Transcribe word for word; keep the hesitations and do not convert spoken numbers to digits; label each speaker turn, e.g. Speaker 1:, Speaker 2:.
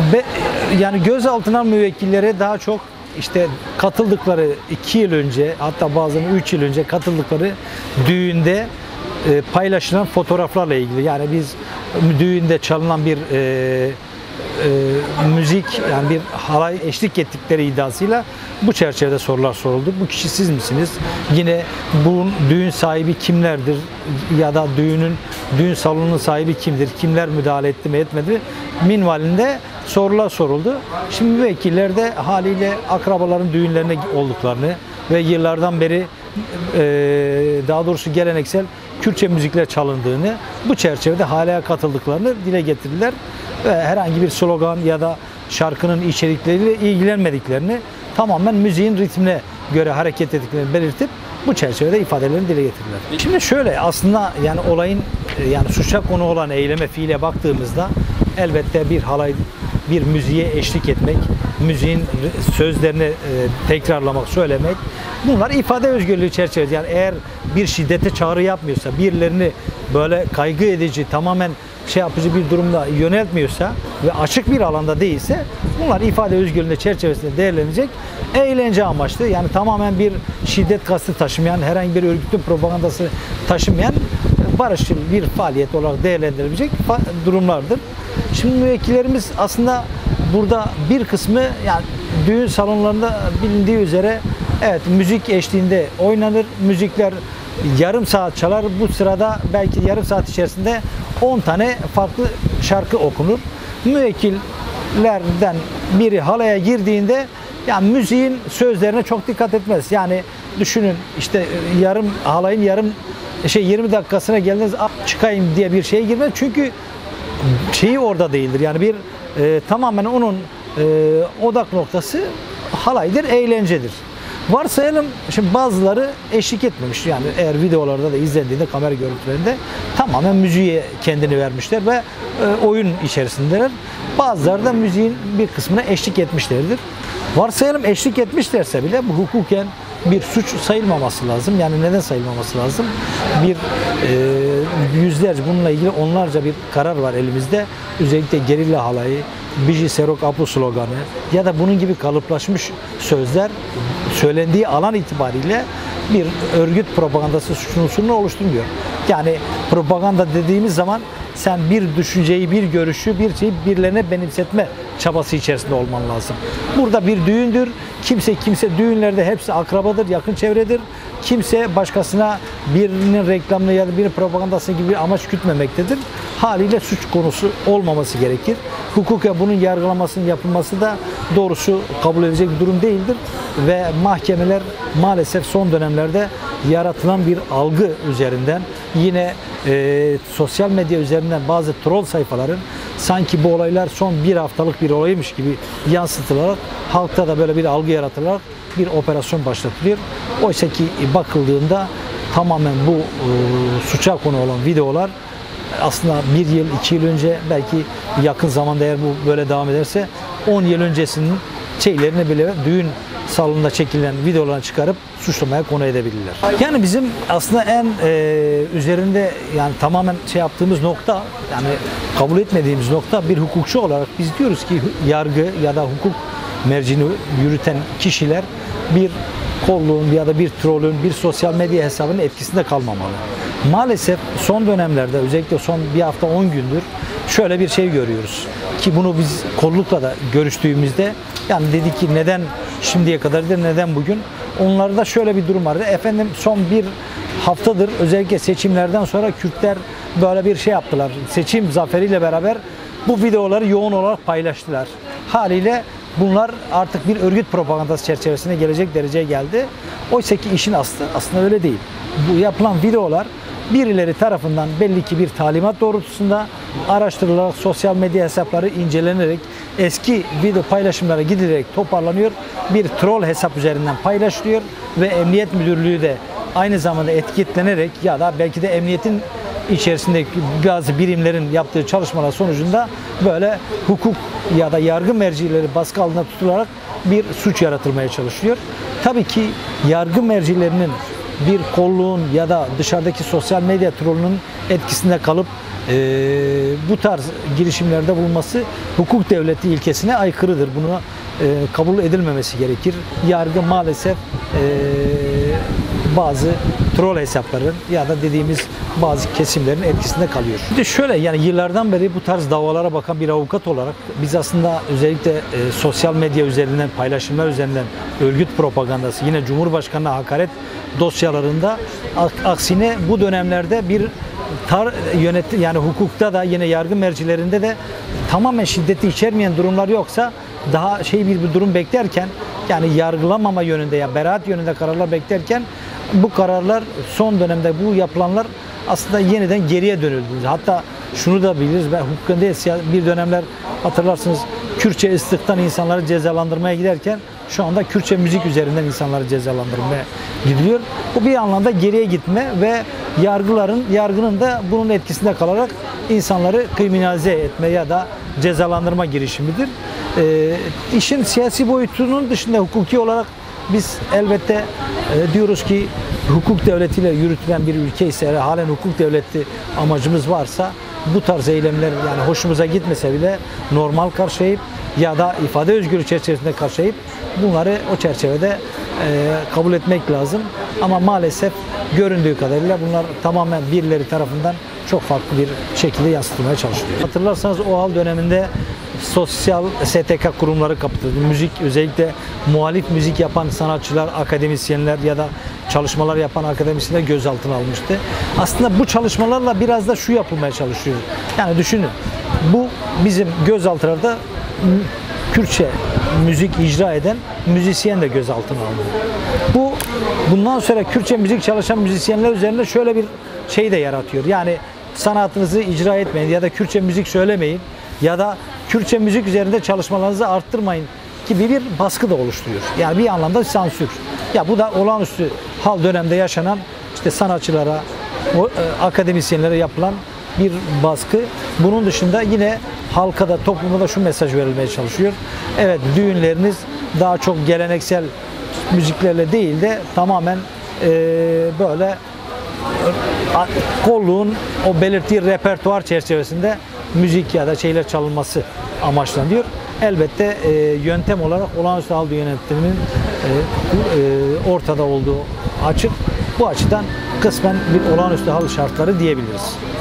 Speaker 1: Be, yani gözaltına müvekkilleri daha çok işte katıldıkları iki yıl önce, hatta bazen üç yıl önce katıldıkları düğünde e, paylaşılan fotoğraflarla ilgili. Yani biz düğünde çalınan bir e, e, müzik, yani bir halay eşlik ettikleri iddiasıyla bu çerçevede sorular soruldu. Bu kişi siz misiniz? Yine bu düğün sahibi kimlerdir? Ya da düğünün düğün salonunun sahibi kimdir? Kimler müdahale etti mi etmedi? Minvalinde sorular soruldu. Şimdi müvekkiller de haliyle akrabaların düğünlerine olduklarını ve yıllardan beri e, daha doğrusu geleneksel Kürtçe müzikler çalındığını, bu çerçevede halaya katıldıklarını dile getirdiler ve herhangi bir slogan ya da şarkının içerikleriyle ilgilenmediklerini, tamamen müziğin ritmine göre hareket ettiklerini belirtip bu çerçevede ifadelerini dile getirdiler. Şimdi şöyle, aslında yani olayın yani suça konu olan eyleme, fiile baktığımızda elbette bir halay, bir müziğe eşlik etmek, müziğin sözlerini e, tekrarlamak, söylemek, bunlar ifade özgürlüğü çerçevesi. Yani eğer bir şiddete çağrı yapmıyorsa, birilerini böyle kaygı edici, tamamen şey yapıcı bir durumda yöneltmiyorsa ve açık bir alanda değilse, bunlar ifade özgürlüğü çerçevesinde değerlenecek eğlence amaçlı, yani tamamen bir şiddet kastı taşımayan, herhangi bir örgütün propagandası taşımayan barışçıl bir faaliyet olarak değerlendirilecek durumlardır. Şimdi müvekkillerimiz aslında burada bir kısmı, yani düğün salonlarında bilindiği üzere evet müzik eşliğinde oynanır. Müzikler yarım saat çalar. Bu sırada belki yarım saat içerisinde on tane farklı şarkı okunur. Müvekkillerden biri halaya girdiğinde yani müziğin sözlerine çok dikkat etmez. Yani düşünün, işte yarım halayın yarım şey yirmi dakikasına geldiniz, çıkayım diye bir şeye girmez. Çünkü şeyi orada değildir. Yani bir e, tamamen onun e, odak noktası halaydır, eğlencedir. Varsayalım şimdi bazıları eşlik etmemiş. Yani eğer videolarda da izlendiğinde, kamera görüntülerinde tamamen müziğe kendini vermişler ve e, oyun içerisindeler. Bazıları da müziğin bir kısmına eşlik etmişlerdir. Varsayalım eşlik etmişlerse bile bu hukuken bir suç sayılmaması lazım. Yani neden sayılmaması lazım? Bir e, yüzlerce, bununla ilgili onlarca bir karar var elimizde. Özellikle gerilla halayı, Biji Serok Apu sloganı ya da bunun gibi kalıplaşmış sözler söylendiği alan itibariyle bir örgüt propagandası suç unsurunu oluşturmuyor. Yani propaganda dediğimiz zaman sen bir düşünceyi, bir görüşü, bir şeyi birilerine benimsetme çabası içerisinde olman lazım. Burada bir düğündür. Kimse kimse düğünlerde hepsi akrabadır, yakın çevredir. Kimse başkasına birinin reklamını ya da birinin propagandası gibi bir amaç gütmemektedir. Haliyle suç konusu olmaması gerekir. Hukuken bunun yargılamasının yapılması da doğrusu kabul edilecek bir durum değildir. Ve mahkemeler maalesef son dönemlerde yaratılan bir algı üzerinden, yine e, sosyal medya üzerinden bazı troll sayfaların sanki bu olaylar son bir haftalık bir olaymış gibi yansıtılarak halkta da böyle bir algı yaratılarak bir operasyon başlatılıyor. Oysa ki bakıldığında tamamen bu e, suça konu olan videolar aslında bir yıl, iki yıl önce, belki yakın zamanda eğer bu böyle devam ederse on yıl öncesinin şeylerini bile düğün salonunda çekilen videolarını çıkarıp suçlamaya konu edebilirler. Yani bizim aslında en e, üzerinde yani tamamen şey yaptığımız nokta, yani kabul etmediğimiz nokta, bir hukukçu olarak biz diyoruz ki yargı ya da hukuk mercini yürüten kişiler bir kolluğun ya da bir trollün, bir sosyal medya hesabının etkisinde kalmamalı. Maalesef son dönemlerde, özellikle son bir hafta on gündür şöyle bir şey görüyoruz ki bunu biz kollukla da görüştüğümüzde yani dedik ki neden şimdiye kadar da neden bugün? Onlarda şöyle bir durum vardı. Efendim son bir haftadır özellikle seçimlerden sonra Kürtler böyle bir şey yaptılar. Seçim zaferiyle beraber bu videoları yoğun olarak paylaştılar. Haliyle bunlar artık bir örgüt propagandası çerçevesine gelecek dereceye geldi. Oysa ki işin aslı aslında öyle değil. Bu yapılan videolar birileri tarafından belli ki bir talimat doğrultusunda araştırılarak, sosyal medya hesapları incelenerek, eski video paylaşımlara gidilerek toparlanıyor. Bir troll hesap üzerinden paylaşılıyor ve Emniyet Müdürlüğü de aynı zamanda etiketlenerek ya da belki de emniyetin içerisindeki bazı birimlerin yaptığı çalışmalar sonucunda böyle hukuk ya da yargı mercileri baskı altında tutularak bir suç yaratılmaya çalışıyor. Tabii ki yargı mercilerinin bir kolluğun ya da dışarıdaki sosyal medya trollünün etkisinde kalıp bu tarz girişimlerde bulunması hukuk devleti ilkesine aykırıdır. Bunu e, kabul edilmemesi gerekir. Yargı maalesef e, bazı troll hesapların ya da dediğimiz bazı kesimlerin etkisinde kalıyor. Bir de şöyle, yani yıllardan beri bu tarz davalara bakan bir avukat olarak biz aslında özellikle e, sosyal medya üzerinden, paylaşımlar üzerinden örgüt propagandası, yine Cumhurbaşkanı'na hakaret dosyalarında aksine bu dönemlerde bir tar yönetim, yani hukukta da yine yargı mercilerinde de tamamen şiddeti içermeyen durumlar yoksa daha şey bir, bir durum beklerken, yani yargılamama yönünde ya beraat yönünde kararlar beklerken bu kararlar son dönemde bu yapılanlar aslında yeniden geriye dönüldü. Hatta şunu da biliriz, ben hukukun değil bir dönemler hatırlarsınız Kürtçe ıslıktan insanları cezalandırmaya giderken şu anda Kürtçe müzik üzerinden insanları cezalandırmaya gidiliyor. Bu bir anlamda geriye gitme ve yargıların, yargının da bunun etkisinde kalarak insanları kriminalize etme ya da cezalandırma girişimidir. E, işin siyasi boyutunun dışında hukuki olarak biz elbette e, diyoruz ki hukuk devletiyle yürütülen bir ülke ise, halen hukuk devleti amacımız varsa bu tarz eylemler yani hoşumuza gitmese bile normal karşılayıp ya da ifade özgürlüğü çerçevesinde karşılayıp bunları o çerçevede e, kabul etmek lazım. Ama maalesef göründüğü kadarıyla bunlar tamamen birileri tarafından çok farklı bir şekilde yansıtılmaya çalışılıyor. Hatırlarsanız o hal döneminde sosyal S T K kurumları kapatıldı. Müzik, özellikle muhalif müzik yapan sanatçılar, akademisyenler ya da çalışmalar yapan akademisyenler gözaltına almıştı. Aslında bu çalışmalarla biraz da şu yapılmaya çalışıyor. Yani düşünün, bu bizim gözaltılarda Kürtçe müzik icra eden müzisyen de gözaltına alındı. Bu bundan sonra Kürtçe müzik çalışan müzisyenler üzerinde şöyle bir şey de yaratıyor. Yani sanatınızı icra etmeyin ya da Kürtçe müzik söylemeyin ya da Kürtçe müzik üzerinde çalışmalarınızı arttırmayın gibi bir baskı da oluşturuyor. Yani bir anlamda sansür. Ya bu da olağanüstü hal dönemde yaşanan işte sanatçılara, o, e, akademisyenlere yapılan bir baskı. Bunun dışında yine halka da, topluma da şu mesaj verilmeye çalışıyor. Evet, düğünleriniz daha çok geleneksel müziklerle değil de tamamen e, böyle kolluğun o belirttiği repertuar çerçevesinde müzik ya da şeyler çalınması amaçlanıyor. Elbette e, yöntem olarak olağanüstü hal yönetiminin e, e, ortada olduğu açık. Bu açıdan kısmen bir olağanüstü hal şartları diyebiliriz.